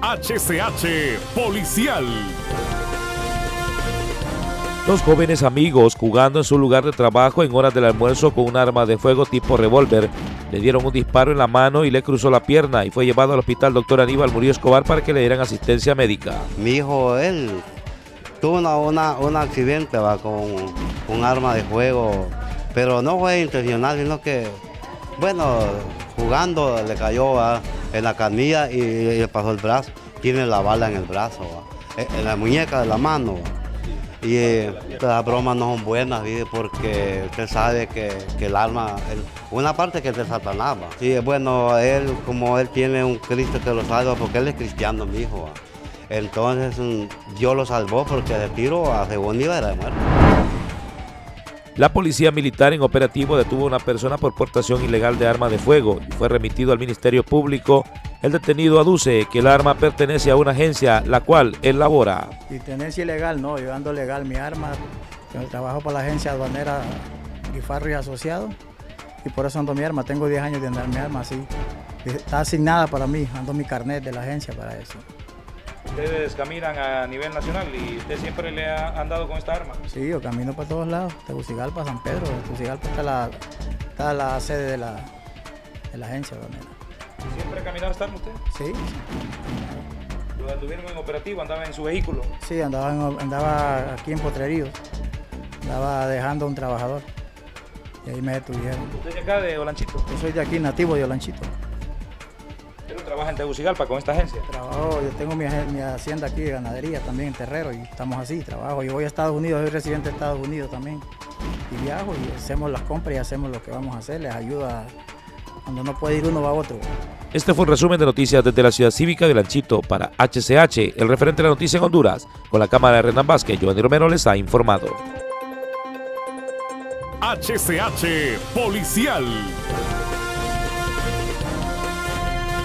HCH Policial. Dos jóvenes amigos jugando en su lugar de trabajo en horas del almuerzo con un arma de fuego tipo revólver le dieron un disparo en la mano y le cruzó la pierna y fue llevado al hospital Dr. Aníbal Murillo Escobar para que le dieran asistencia médica. Mi hijo, él tuvo un accidente con un arma de fuego, pero no fue intencional, sino que, bueno, jugando le cayó en la canilla y le pasó el brazo. Tiene la bala en el brazo, en la muñeca de la mano. Y las bromas no son buenas, ¿sí? Porque usted sabe que el arma, una parte que es de Satanás. Y bueno, él, como él tiene un Cristo que lo salva, porque él es cristiano, mi hijo. Entonces Dios lo salvó porque de tiro a según iba era de muerte. La policía militar en operativo detuvo a una persona por portación ilegal de arma de fuego y fue remitido al Ministerio Público. El detenido aduce que el arma pertenece a una agencia, la cual él labora. Y tenencia ilegal, no, yo ando legal mi arma. Yo trabajo para la agencia aduanera Guifarro y Asociados y por eso ando mi arma. Tengo 10 años de andar mi arma así. Está asignada para mí, ando mi carnet de la agencia para eso. Ustedes caminan a nivel nacional y usted siempre le ha andado con esta arma. Sí, yo camino para todos lados, Tegucigalpa, San Pedro. En Tegucigalpa está la sede de la agencia aduanera. ¿Siempre ha caminado esta arma usted? Sí. ¿Lo detuvieron en operativo? ¿Andaba en su vehículo? Sí, andaba aquí en Potreríos. Andaba dejando a un trabajador y ahí me detuvieron. ¿Usted es de acá, de Olanchito? Yo soy de aquí, nativo de Olanchito. ¿Pero trabaja en Tegucigalpa con esta agencia? Yo tengo mi hacienda aquí de ganadería también en Terrero y estamos así, trabajo. Yo voy a Estados Unidos, soy residente de Estados Unidos también. Y viajo y hacemos las compras y hacemos lo que vamos a hacer, les ayuda. Cuando no puede ir uno va a otro. Este fue un resumen de noticias desde la ciudad cívica de Olanchito para HCH, el referente de la noticia en Honduras. Con la cámara de Renan Vázquez, Giovanni Romero les ha informado. HCH Policial.